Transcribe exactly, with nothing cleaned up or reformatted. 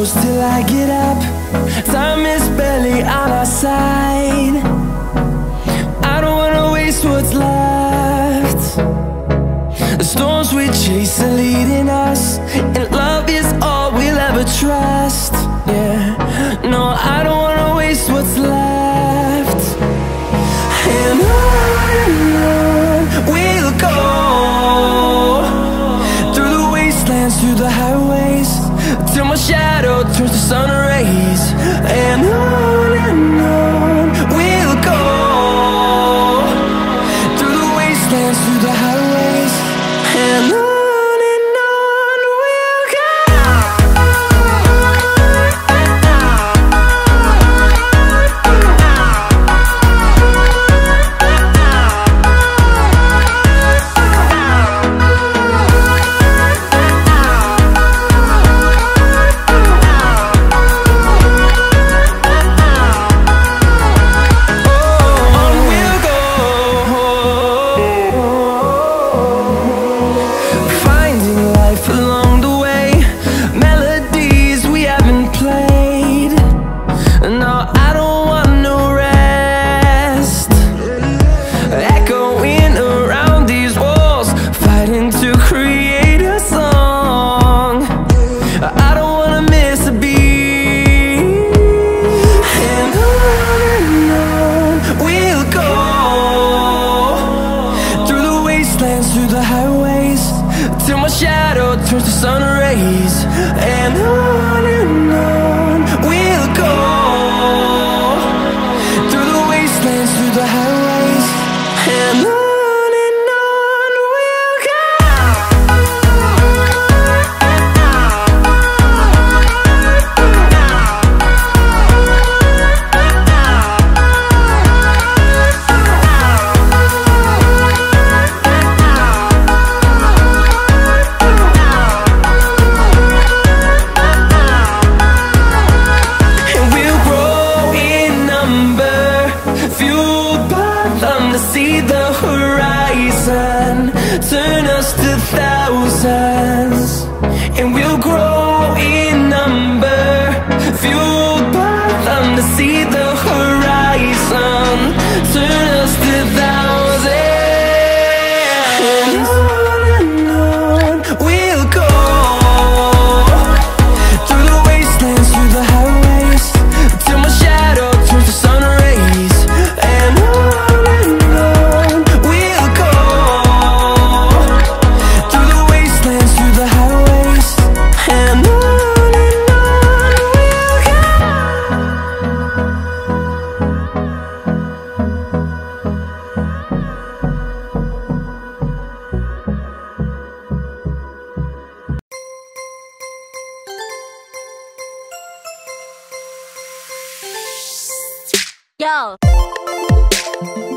close till I get up. Time is barely on our side. I don't wanna waste what's left. The storms we chase are leading us, and love is all we'll ever trust. Yeah, no, I don't wanna waste what's left. And on and on we'll go, through the wastelands, through the highways, till my shadow turns to sun rays. And on and on we'll go, through the wastelands, through the highways, and on. Through the highways, till my shadow turns to sun rays. And on and on we'll go, through the wastelands, through the highways, and on. See the horizon turn us to thousands, and we'll grow in number, fueled by them. To see the horizon turn us to thousands, and on and on we'll go, through the wastelands, through the highways, till my shadow turns to sun rays. And on Yo.